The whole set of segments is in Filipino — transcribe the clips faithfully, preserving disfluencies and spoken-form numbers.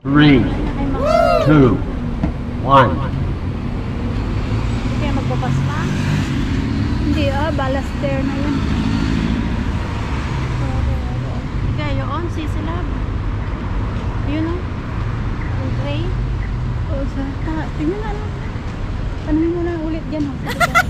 Three, two, one. Hindi kaya magbukas na? Hindi ah, balaster na yun. Kaya yun, sisilab. Yun o. Yung tray. O sa taas. Tingnan na lang. Tanungin mo na ulit dyan. Oh.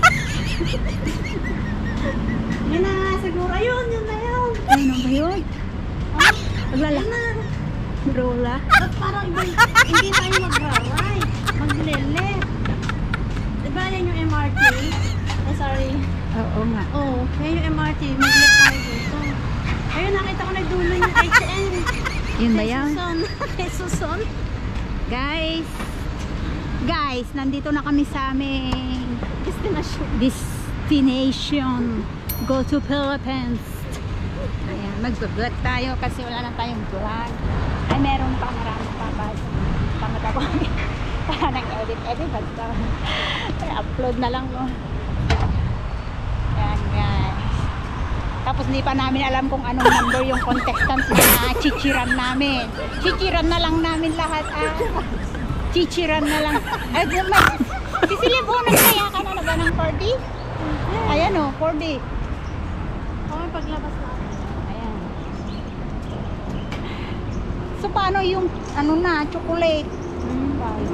Yun na nga siguro. Ayun, yun na yun. Ano ba yun? Ah, Maglala. yun na. Rola. Ba't parang iba, hindi tayo magra-ride. Maglele. Diba yan yung M R T? Oh, sorry. Oo nga. Oo, oh, yan yung M R T. Mag-left tayo dito. Ayun, nakita ko na dulo yung H M. Yun ba yan? Suson. Kay Suson. Guys. Guys, nandito na kami sa aming Destination. destination. Go to Philippines. Ayan, mag-vlog tayo kasi wala na tayong vlog. Ay, meron pa, marami pa ba? Tamad ako. Para nang edit-edit. Basta upload na lang mo. Ayan, guys. Tapos hindi pa namin alam kung anong number yung contestant na chichiran namin. Chichiran na lang namin lahat. Ah. Chichiran na lang. Ay, sisilibunan kaya ka na na ba ng four D? Ayan o, four D. Oo, paglabas natin. Ayan. So, paano yung, ano na, chocolate? Hmm,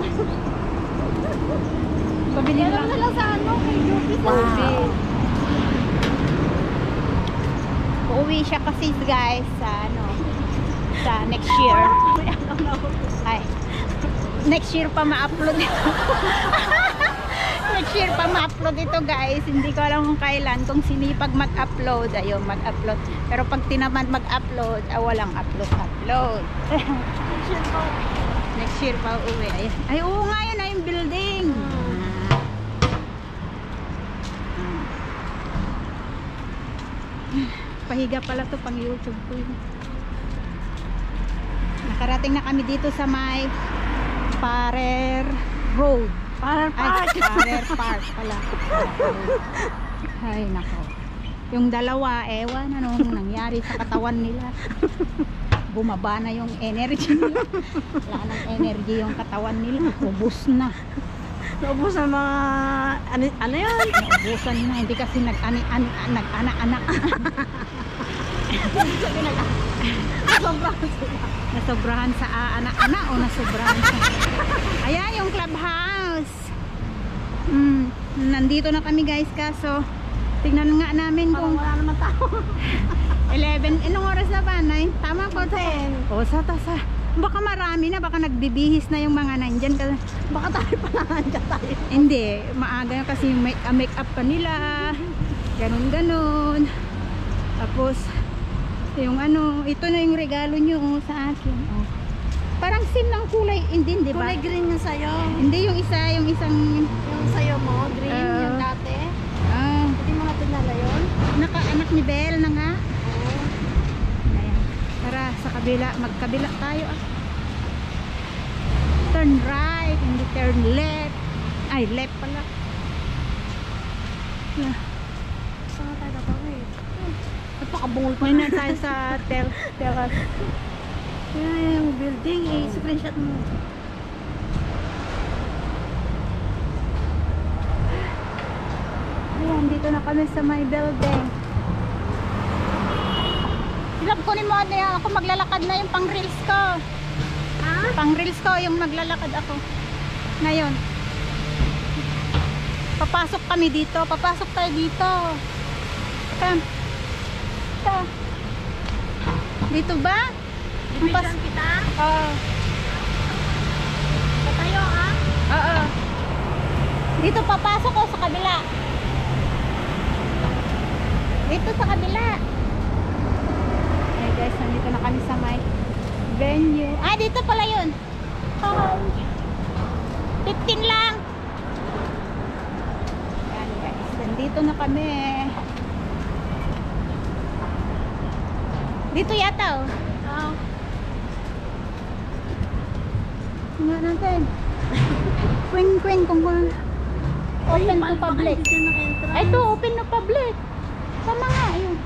pabili Alam lang. na lang sa ano, kay Yuki. Wow. Uuwi siya kasi guys sa ano, sa next year. Ay, next year pa ma-upload ito. Next year pa ma-upload ito guys. Hindi ko alam kung kailan. Kung sinipag mag-upload, ayun, mag-upload. Pero pag tinamad mag-upload, ah, walang upload-upload. Next year pa uuwi. Ay, ay oo nga yun, ay yung building. Ah. Ah. Pahiga pala to pang YouTube ko yun. Nakarating na kami dito sa may Parer Road. Parer Park. Ay, Parer Park pala. Ay, nako. Yung dalawa, ewan anong nangyari sa katawan nila. Bumaba na yung energy nila. Wala nang energy yung katawan nila. Ubus na. Naubos na mga, ano, ano yun? Naubusan na. Hindi kasi nag-ani-ani, nag-anak-anak. Sobrang sila. Nasobrahan sa anak-anak o nasobrahan sa... Ayan yung clubhouse. Mm, nandito na kami guys, kaso tingnan nga namin Parang kung wala naman tao. eleven, inong oras na ba? nine? Tama po. ten. O sa tasa. Baka marami na, baka nagbibihis na yung mga nandyan. Kasi, Baka tayo pa nandiyan tayo. hindi, maaga na kasi yung make, uh, make up pa nila. Ganon ganon. Tapos yung ano, ito na yung regalo nyo oh, sa akin. Oh. Parang same ng kulay, hindi, di ba? Kulay green yung sayo. Hindi yung isa, yung isang Yung sayo mo, green, Ah. yung dati. ah, Hindi mo natin nala yun. naka-anak ni Belle na nga. Oo. Ayan. Tara, sa kabila, magkabila tayo ah. Turn right, hindi turn left. Ay, left pala. Ah, Saan nga tayo tatawid? napakabungol pa na tayo sa tel terrace. Yan, yung building eh. Screenshot mo. Ayan, dito na kami sa my building. Silap ko ni mo ano yan, ako maglalakad na yung pang reels ko. Ha? Pang reels ko yung maglalakad ako. Ngayon. Papasok kami dito, papasok tayo dito. Come. Ito. Dito ba? Ang pas- Division kita? Oo. Patayo ha? Oo. Dito papasok o sa kabila? Dito sa kabila. Hey guys, nandito na kami sa may venue. Ah, dito pala yun. Hi. fifteen lang. Yan guys, nandito na kami. Dito yata oh. Oo. Tingnan natin. Queen, queen, kung kung open to public. Ay, ito, open to public. Sama nga, ayun.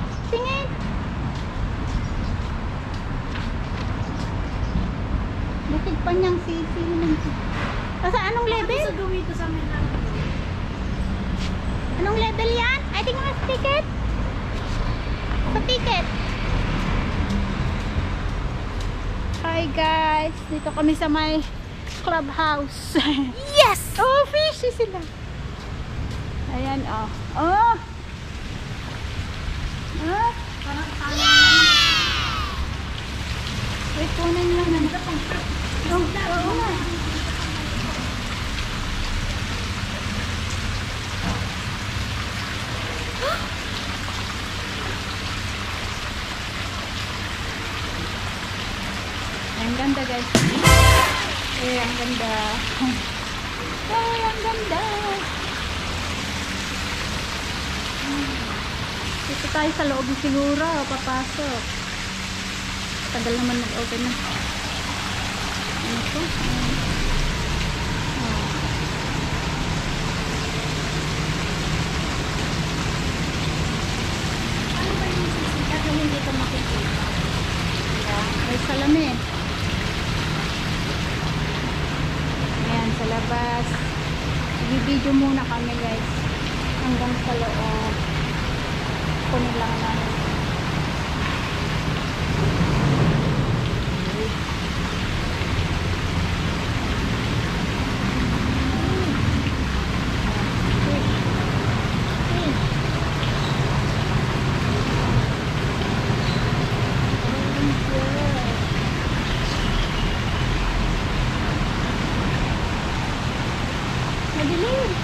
Tingin. Bukid pa niyang sisiling. Asa anong level? Sa gawin ito sa amin lang. Anong level yan? I think mas ticket. Sa ticket. Hi guys. Dito kami sa may clubhouse. Yes! Oh, fishy sila. Ayan, oh. Oh! Oh! Parang tama naman. Wait, kunin lang naman. Oh, oo nga. Ang ganda guys. Eh, ang ganda. Ay, ang ganda. Dito tayo sa loob siguro. Papasok. Tagal naman nag-open na. Ano to? Oh. Ano ba yung sisikat na hindi ka makikita? May salamin. Ayan, sa labas. I-video muna kami guys. Hanggang sa loob. Kunin lang namin. Madilim.